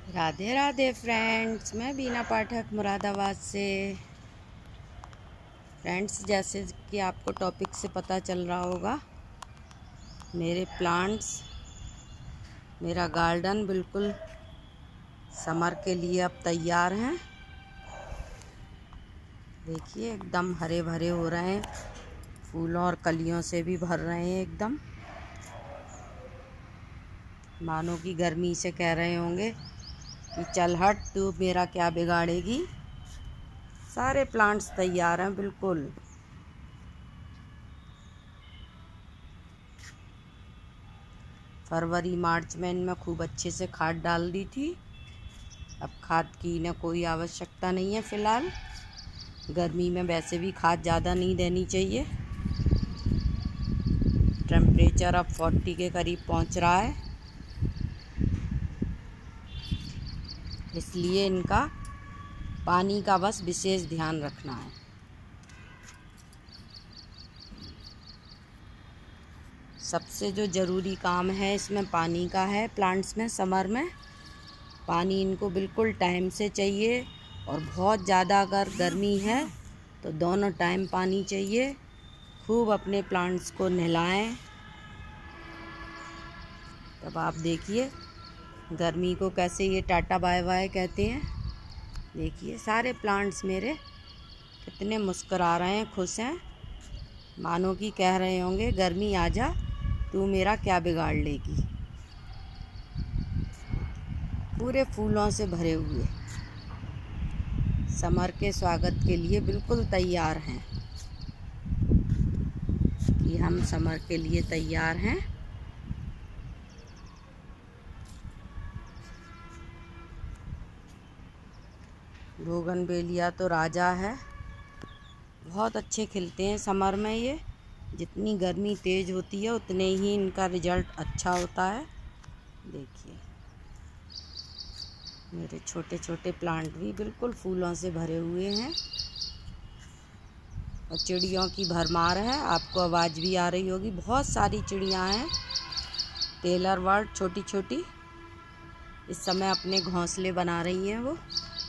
Radhe Radhe friends, मैं बीना पाठक मुरादाबाद से। Friends, जैसे कि आपको टॉपिक से पता चल रहा होगा, मेरे प्लांट्स, मेरा गार्डन बिल्कुल समर के लिए अब तैयार हैं। देखिए एकदम हरे भरे हो रहे हैं, फूलों और कलियों से भी भर रहे हैं एकदम। मानो कि गर्मी से कह रहे होंगे कि चल हट, तू मेरा क्या बिगाड़ेगी। सारे प्लांट्स तैयार हैं बिल्कुल। फरवरी मार्च में इनमें खूब अच्छे से खाद डाल दी थी। अब खाद की इन्हें कोई आवश्यकता नहीं है फ़िलहाल। गर्मी में वैसे भी खाद ज़्यादा नहीं देनी चाहिए। टेम्परेचर अब 40 के करीब पहुंच रहा है, इसलिए इनका पानी का बस विशेष ध्यान रखना है। सबसे जो ज़रूरी काम है इसमें पानी का है। प्लांट्स में समर में पानी इनको बिल्कुल टाइम से चाहिए, और बहुत ज़्यादा अगर गर्मी है तो दोनों टाइम पानी चाहिए। खूब अपने प्लांट्स को नहलाएं। तब आप देखिए गर्मी को कैसे ये टाटा बाय बाय कहते हैं। देखिए सारे प्लांट्स मेरे कितने मुस्कुरा रहे हैं, खुश हैं, मानो कि कह रहे होंगे गर्मी आजा, तू मेरा क्या बिगाड़ लेगी। पूरे फूलों से भरे हुए समर के स्वागत के लिए बिल्कुल तैयार हैं कि हम समर के लिए तैयार हैं। बोगनवेलिया तो राजा है, बहुत अच्छे खिलते हैं समर में। ये जितनी गर्मी तेज़ होती है उतने ही इनका रिजल्ट अच्छा होता है। देखिए मेरे छोटे छोटे प्लांट भी बिल्कुल फूलों से भरे हुए हैं, और चिड़ियों की भरमार है। आपको आवाज़ भी आ रही होगी, बहुत सारी चिड़ियाँ हैं। टेलर बर्ड छोटी छोटी इस समय अपने घोंसले बना रही हैं। वो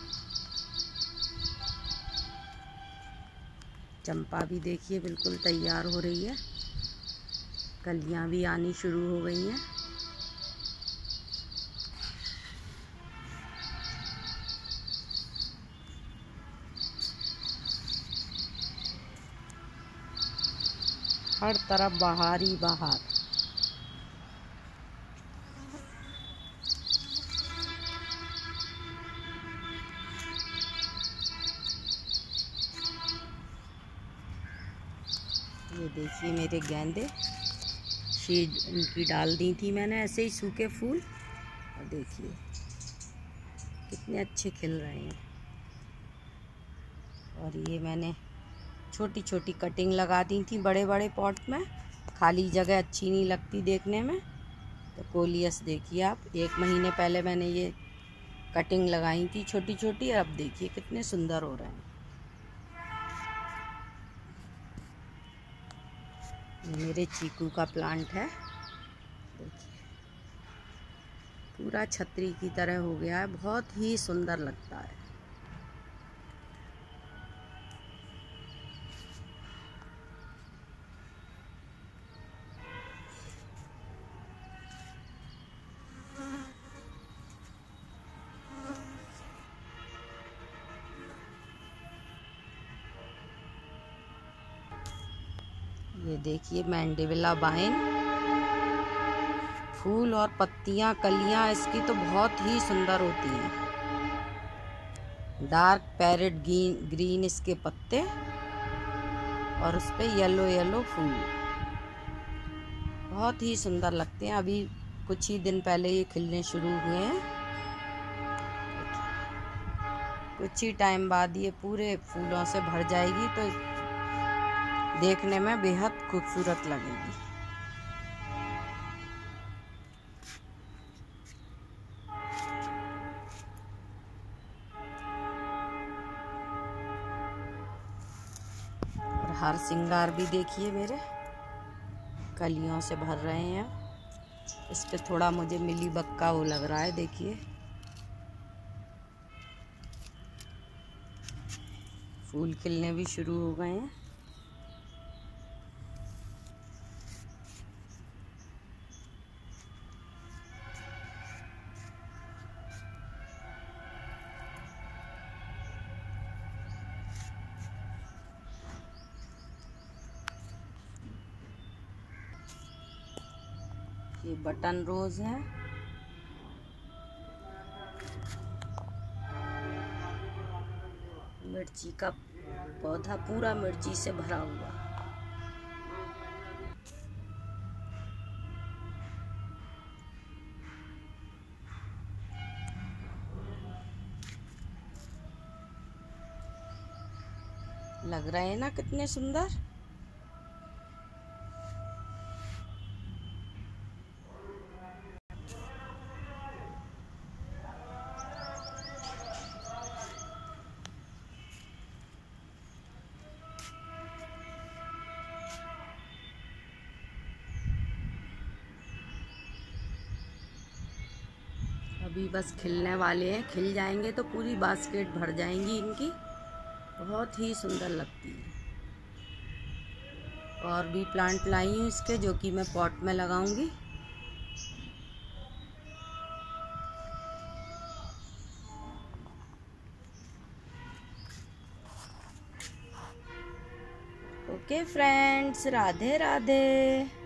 चंपा भी देखिए बिल्कुल तैयार हो रही है, कलियां भी आनी शुरू हो गई हैं। हर तरफ बहार ही बहार। ये देखिए मेरे गेंदे, शीड इनकी डाल दी थी मैंने ऐसे ही सूखे फूल, और देखिए कितने अच्छे खिल रहे हैं। और ये मैंने छोटी छोटी कटिंग लगा दी थी बड़े बड़े पॉट में, खाली जगह अच्छी नहीं लगती देखने में। तो कोलियस देखिए आप, 1 महीने पहले मैंने ये कटिंग लगाई थी छोटी छोटी, अब देखिए कितने सुंदर हो रहे हैं। मेरे चीकू का प्लांट है, देखिए पूरा छतरी की तरह हो गया है, बहुत ही सुंदर लगता है। ये देखिए मैंडेविला वाइन, फूल और पत्तियां, कलियां इसकी तो बहुत ही सुंदर होती हैं। डार्क पैरेट ग्रीन इसके पत्ते, और उस पे येलो येलो फूल, बहुत ही सुंदर लगते हैं। अभी कुछ ही दिन पहले ये खिलने शुरू हुए हैं। कुछ ही टाइम बाद ये पूरे फूलों से भर जाएगी, तो देखने में बेहद खूबसूरत लगेगी। और हार श्रृंगार भी देखिए मेरे कलियों से भर रहे हैं। इस पे थोड़ा मुझे मिली बग का वो लग रहा है, देखिए फूल खिलने भी शुरू हो गए हैं। ये बटन रोज है। मिर्ची का पौधा पूरा मिर्ची से भरा हुआ। लग रहे हैं ना कितने सुंदर। अभी बस खिलने वाले हैं, खिल जाएंगे तो पूरी बास्केट भर जाएंगी इनकी। बहुत ही सुंदर लगती है। और भी प्लांट लाई हूँ इसके, जो कि मैं पॉट में लगाऊंगी। Okay friends, Radhe Radhe.